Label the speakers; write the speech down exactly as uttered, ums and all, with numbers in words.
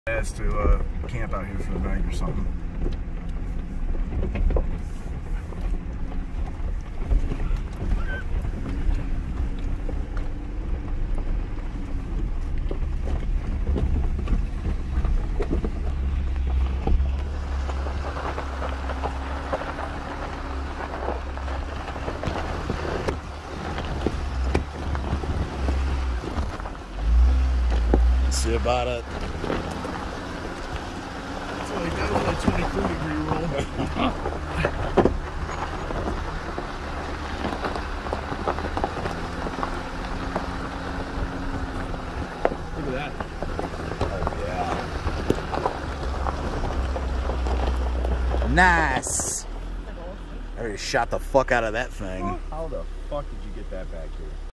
Speaker 1: As to uh, camp out here for the night or something.
Speaker 2: See about it.
Speaker 1: So like that was a twenty-three degree roll. Look at that.
Speaker 2: Oh yeah. Nice. I already shot the fuck out of that thing.
Speaker 1: How the fuck did you get that back here?